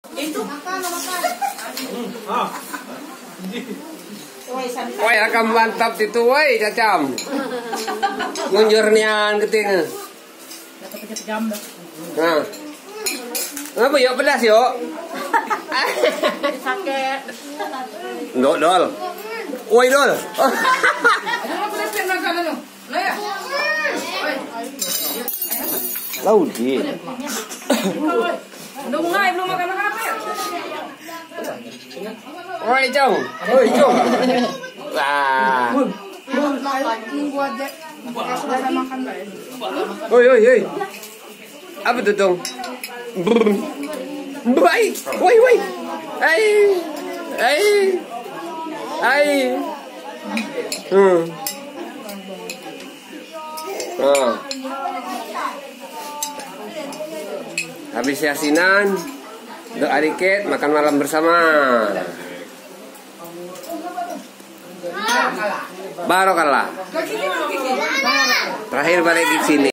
Itu makan. Woi, akam mantap itu, woi, cacam. Ngunjurnian keting. Nah. Ngapa yuk pedas yuk? Sakit. Ndok dol. Woi dol. Laudi. Nungay, belum makan apa ya? Woi, Cong. Woi, Cong. Wah. Nunggu aja. Sudah makan Woi. Apa tuh, Cong? Woi. Ai. Habis yasinan, doa dikit, makan malam bersama. Barokallah. Terakhir balik di sini.